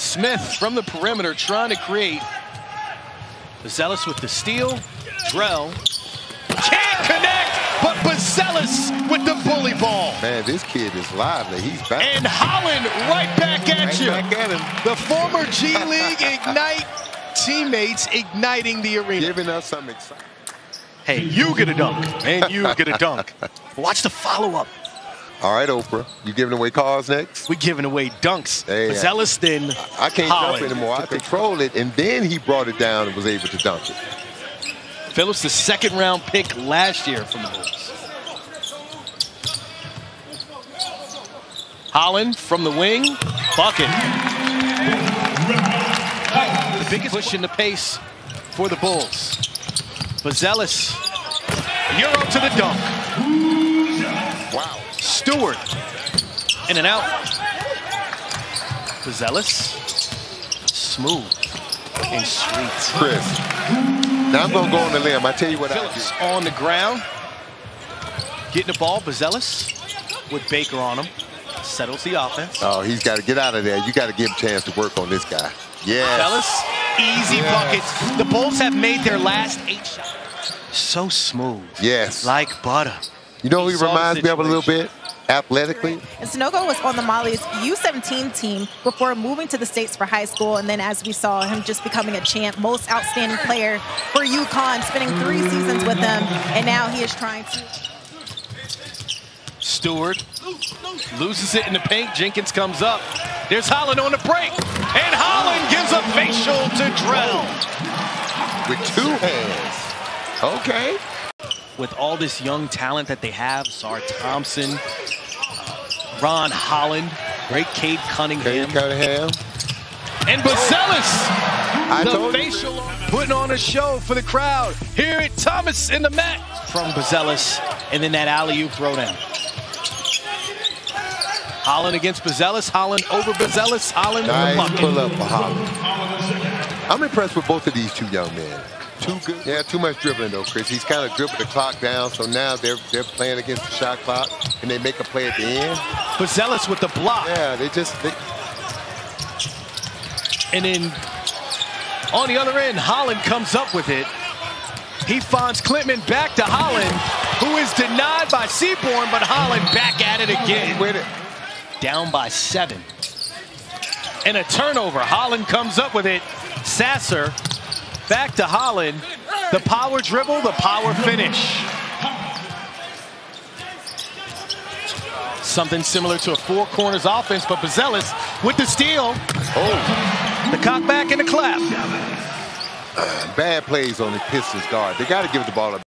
Smith from the perimeter trying to create. Buzelis with the steal. Drell can't connect, but Buzelis with the bully ball. Man, this kid is lively. He's back. And Holland right back at you. Back at him. The former G League Ignite teammates igniting the arena. Giving us some excitement. Hey, you get a dunk, and you get a dunk. Watch the follow-up. All right, Oprah, you giving away cars next? We're giving away dunks. Hey, Buzelis, then I can't Holland. jump anymore. I control it, and then he brought it down and was able to dunk it. Phillips, the second-round pick last year from the Bulls. Holland from the wing, bucket. The biggest push in the pace for the Bulls. Buzelis, Euro to the dunk. Wow. Stewart, in and out. Buzelis, smooth and sweet. Chris, now I'm going to go on the limb. I tell you what Phillips on the ground. Getting the ball, Buzelis with Baker on him. Settles the offense. Oh, he's got to get out of there. You got to give him a chance to work on this guy. Yes. Buzelis, easy buckets. The Bulls have made their last 8 shots. So smooth. Yes. Like butter. You know who he reminds me of a little bit? Athletically. And Sunogo was on the Molly's U17 team before moving to the States for high school. And then as we saw him just becoming a champ, most outstanding player for UConn, spending 3 seasons with them. And now he is trying to. Stewart loses it in the paint. Jenkins comes up. There's Holland on the break. And Holland gives a facial to Drell. With 2 hands. Okay. With all this young talent that they have, Sar Thompson, Ron Holland, great Cade Cunningham. And Buzelis, the facial, putting on a show for the crowd. Here at Thomas in the mat from Buzelis, and then that alley-oop throwdown. Holland against Buzelis, Holland over Buzelis, Holland nice pull up for Holland. I'm impressed with both of these 2 young men. Too good. Yeah, too much dribbling though, Chris. He's kind of dribbled the clock down, so now they're playing against the shot clock, and they make a play at the end. Buzelis with the block. Yeah, And then on the other end, Holland comes up with it. He finds Klintman back to Holland, who is denied by Seaborn, but Holland back at it again. With it. Down by 7. And a turnover. Holland comes up with it. Sasser back to Holland. The power dribble, the power finish. Something similar to a 4 corners offense, but Buzelis with the steal. Oh. The cock back and the clap. Bad plays on the Pistons guard. They got to give the ball up.